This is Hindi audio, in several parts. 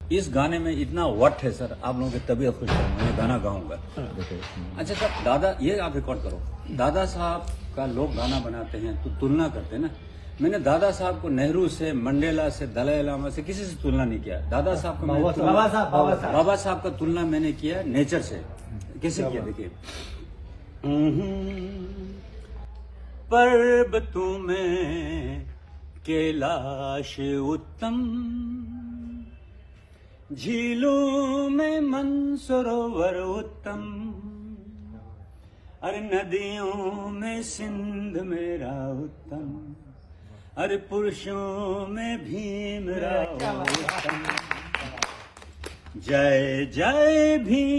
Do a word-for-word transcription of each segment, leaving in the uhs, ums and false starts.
इस गाने में इतना वट है सर, आप लोगों की तबीयत खुश है, मैं गाना गाऊंगा। अच्छा सर, दादा ये आप रिकॉर्ड करो। दादा साहब का लोग गाना बनाते हैं तो तुलना करते हैं ना। मैंने दादा साहब को नेहरू से, मंडेला से, दलाई लामा से किसी से तुलना नहीं किया। दादा साहब का बाबा साहब बाबा साहब बाबा साहब का तुलना मैंने किया नेचर से। कैसे किया देखिए। पर्वतों में कैलाश उत्तम, झीलों में मानसरोवर उत्तम, अरे नदियों में सिंध मेरा उत्तम, अरे पुरुषों में भीम राव उत्तम। जय जय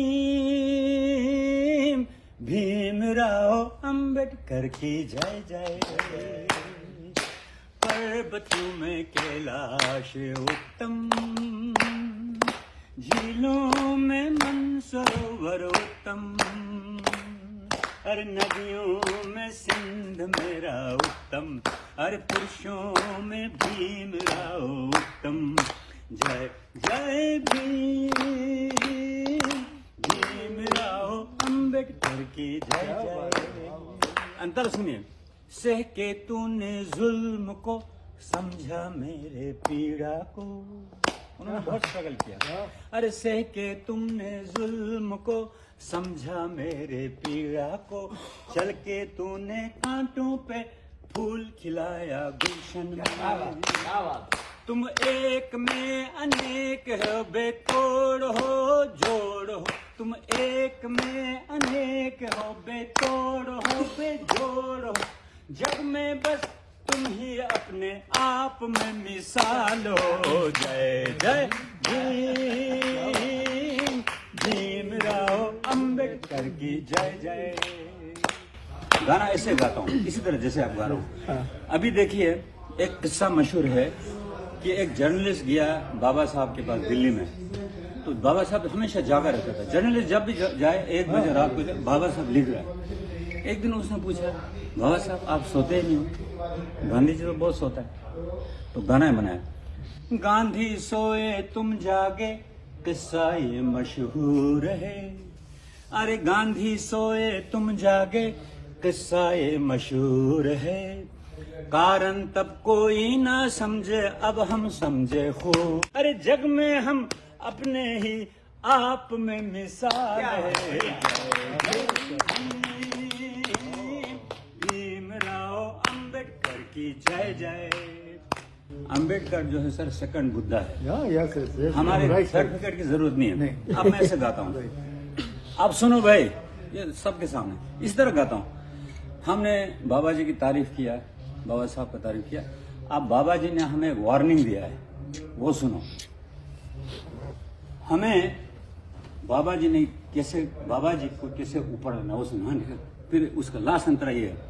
भीम, भीम राव अम्बेडकर की जय जय। पर्वतों में कैलाश उत्तम, झीलों में मानसरोवर उत्तम, अरे नदियों में सिंध मेरा उत्तम, अरे पुरुषों में भीम राव उत्तम। जय जय भीम, भीम राव अम्बेडकर की जय जय। अंतर सुनिए। सह के तूने जुल्म को, समझा मेरे पीड़ा को। उन्होंने बहुत स्ट्रगल किया। अरे सह के तुमने जुल्म को, समझा मेरे पीड़ा को, चल के तूने कांटों पे फूल खिलाया गुलशन में। तुम एक में अनेक हो, बेतोड़ हो जोड़ हो। तुम एक में अनेक हो, बेतोड़ हो बेजोड़ हो। जग में बस तुम ही अपने आप में मिसाल हो। जय जय भीम, भीम राव अम्बेडकर की जय जय। गाना ऐसे गाता हूँ, इसी तरह जैसे आप गा रहे हो। अभी देखिए, एक किस्सा मशहूर है कि एक जर्नलिस्ट गया बाबा साहब के पास दिल्ली में। तो बाबा साहब हमेशा जागा रहता था। जर्नलिस्ट जब भी जाए, एक बजे रात को, बाबा साहब लिख रहे हैं। एक दिन उसने पूछा, बाबा साहब आप सोते ही नहीं हो? गांधी जी तो बहुत सोता है। तो गाना बनाया, गांधी सोए तुम जागे, किस्सा ये मशहूर है। अरे गांधी सोए तुम जागे, किस्सा ये मशहूर है। कारण तब कोई ना समझे, अब हम समझे खूब। अरे जग में हम अपने ही आप में मिसाल है। भीम राव अम्बेडकर की जय जय। अम्बेडकर जो है सर सेकंड बुद्धा है। हमारे सर्टिफिकेट की जरूरत नहीं है। अब मैं ऐसे गाता हूँ, आप सुनो भाई, ये सबके सामने इस तरह गाता हूँ। हमने बाबा जी की तारीफ किया, बाबा साहब का तारीफ किया। अब बाबा जी ने हमें वार्निंग दिया है, वो सुनो। हमें बाबा जी ने कैसे, बाबा जी को कैसे ऊपर लाना, वो सुना। फिर उसका लास्ट अंतरा ये है,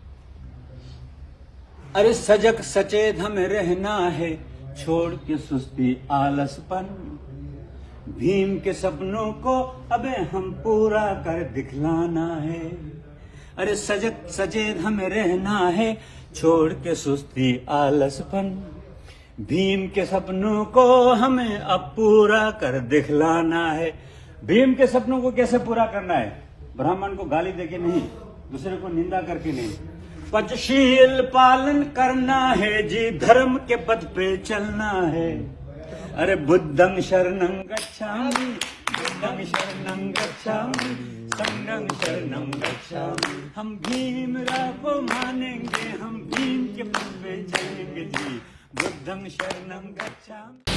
अरे सजग सचेत हमें रहना है, छोड़ के सुस्ती आलसपन। भीम के सपनों को अबे हम पूरा कर दिखलाना है। अरे सजग सचेत हमें रहना है, छोड़ के सुस्ती आलसपन। भीम के सपनों को हमें अब पूरा कर दिखलाना है। भीम के सपनों को कैसे पूरा करना है? ब्राह्मण को गाली देके नहीं, दूसरे को निंदा करके नहीं, पंचशील पालन करना है जी, धर्म के पथ पे चलना है। अरे बुद्धं शरणं गच्छामि, बुद्धं शरणं गच्छामि, संघं शरणं गच्छामि। हम भीम राव को मानेंगे, हम भीम के पथ पे चलेंगे जी, बुद्धं शरणं गच्छामि।